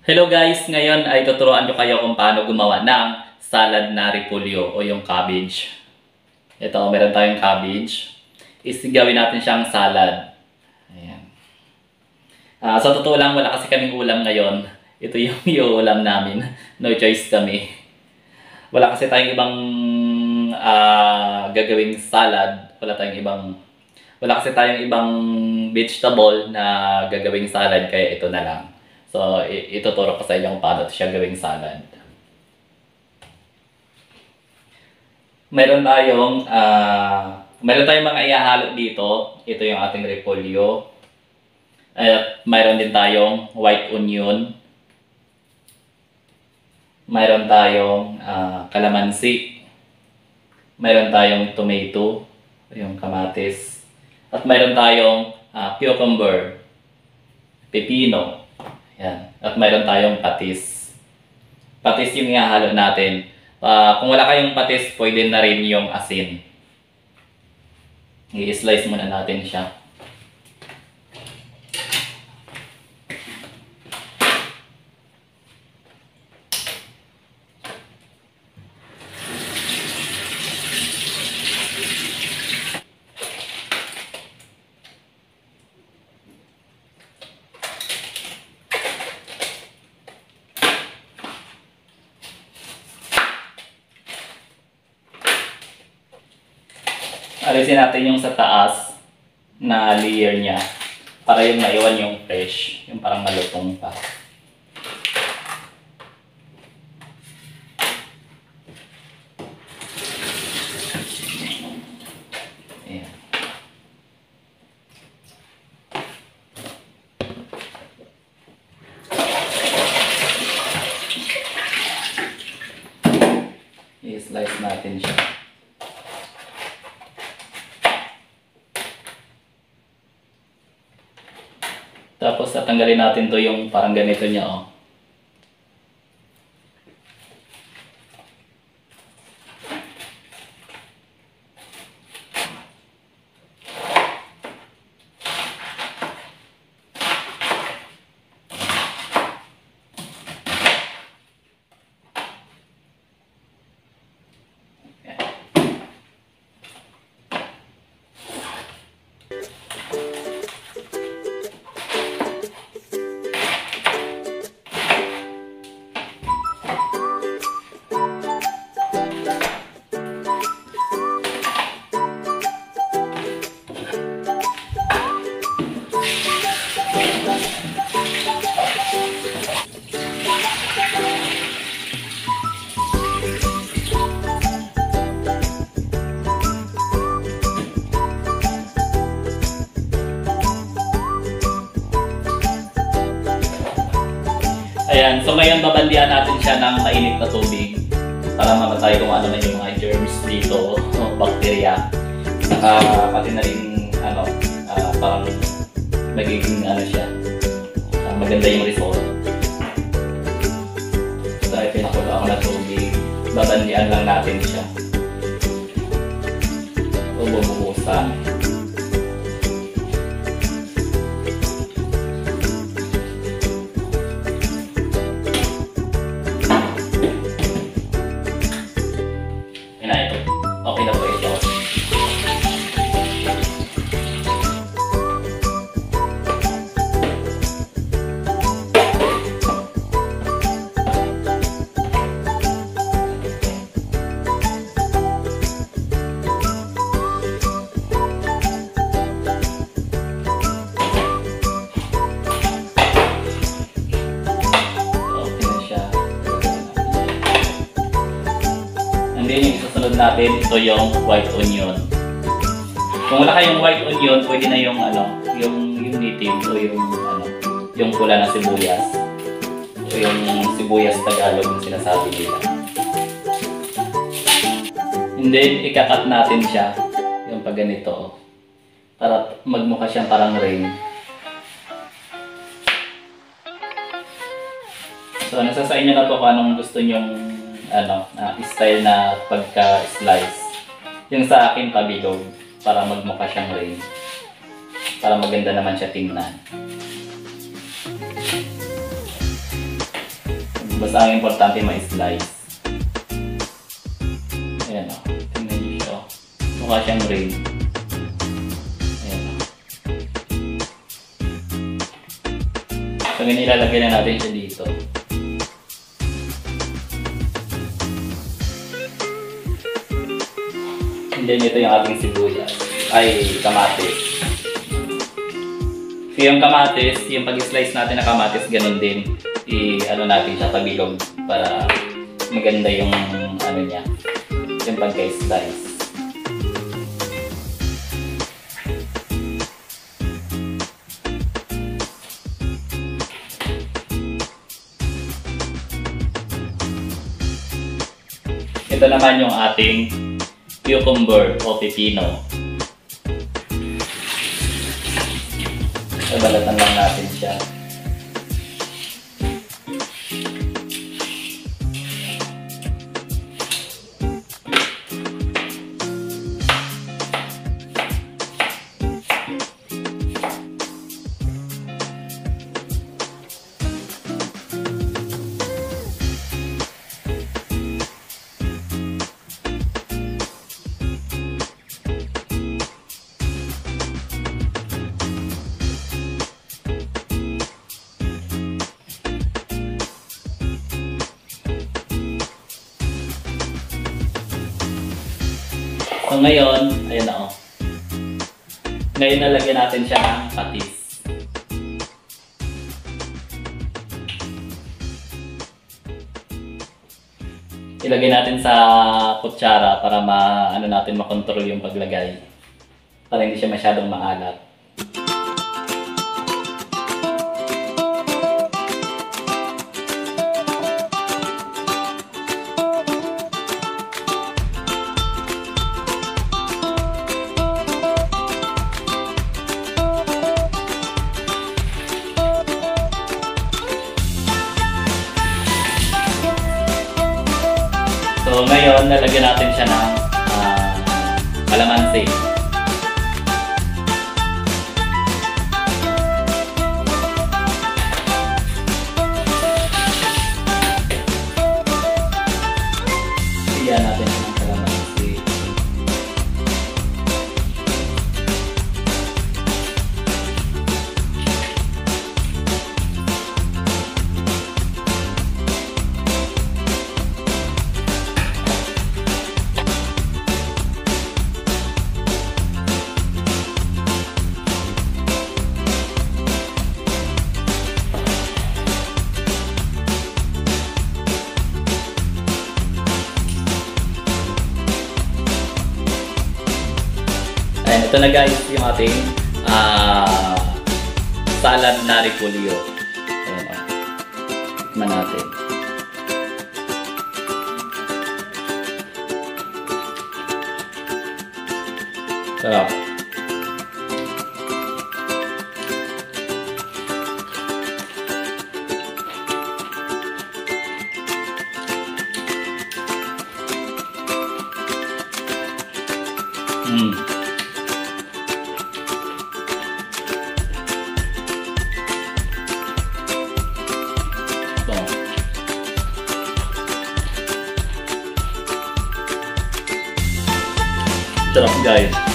Hello guys! Ngayon ay tuturuan ko kayo kung paano gumawa ng salad na repolyo o yung cabbage. Ito, meron tayong cabbage. Gawin natin siyang salad. Ayan. Sa totoo lang, wala kasi kaming ulam ngayon. Ito yung iuulam namin. No choice kami. Wala kasi tayong ibang gagawing salad. Wala kasi tayong ibang vegetable na gagawing salad, kaya ito na lang. So, ituturo ko sa inyo kung paano siya gawing salad. Meron tayong mga ihahalo dito. Ito yung ating repolyo. At mayroon din tayong white onion. Mayroon tayong kalamansi. Mayroon tayong tomato, yung kamatis. At mayroon tayong cucumber, pepino. Yan. At mayroon tayong patis. Patis yung ihahalo natin. Kung wala kayong patis, pwede na rin yung asin. I-slice muna natin siya. Alisin natin yung sa taas na layer niya para yung maiwan yung fresh, yung parang malutong pa. Ayan. I-slice natin siya. Tapos tatanggalin natin to yung parang ganito niya, oh. Ayan, so ngayon babandihan natin siya ng mainit na tubig para mamatay kung ano na yung mga germs dito o bacteria. Saka pati na rin parang magiging siya, maganda yung result. So pinakulo ako na tubig, babandihan lang natin siya. So bubuhusan. Okay na po ito. And then yung susunod natin, ito yung white onion. Kung wala kayong white onion, pwede na yung yung native o yung pula na sibuyas. O yung sibuyas Tagalog yung sinasabi nila. And then ikakat natin siya, yung pag ganito, para magmukha siyang parang ring. So nasa sa inyo na po kung anong gusto nyong style na pagka-slice. Yung sa akin pabilog, para magmukha siyang ring. Para maganda naman siya tingnan. Basta ang importante ma-slice. Ayan o. Tingnan nyo siya o. Mukha siyang ring. Ayan o. So, ganyan ilalagay na natin siya dito. And then ito yung ating sibuyas. Ay, kamatis. So yung kamatis, yung pag-slice natin na kamatis, ganun din. I-ano natin siya pabilog para maganda yung ano niya, yung pagka-slice. Ito naman yung ating cucumber o pipino. Balatan lang natin siya. So ngayon, ayan na o. Ngayon nalagyan natin siya ng patis. Ilagay natin sa kutsara para ano natin makontrol yung paglagay. Para hindi siya masyadong maalat. So ngayon, nalagyan natin siya ng kalamansi. Siyan natin ng kalamansi. Ayan, ito na guys yung ating salad na repolyo. Ayan o. Tikman natin. Sarap. Sarap guys.